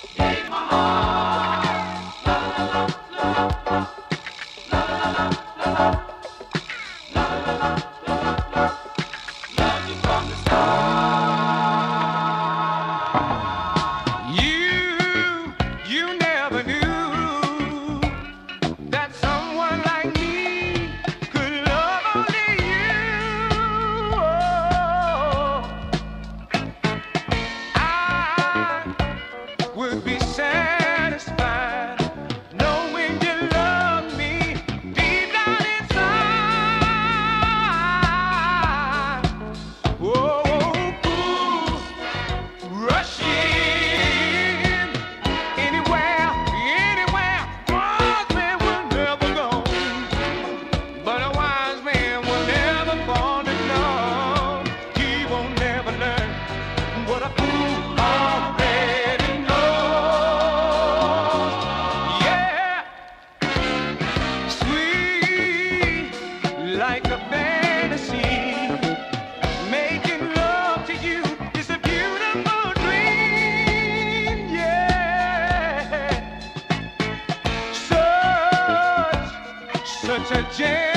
Take my heart. La la la la la la la la la love you from the start. You never knew that someone like me could love only you. Oh, I would be satisfied knowing you love me deep down inside. Oh, ooh, rush in anywhere, anywhere. Wise man will never go, but a wise man will never fall in love. He won't never learn what a fool already knows. Yeah, sweet like a fantasy. Making love to you is a beautiful dream. Yeah, such a gem.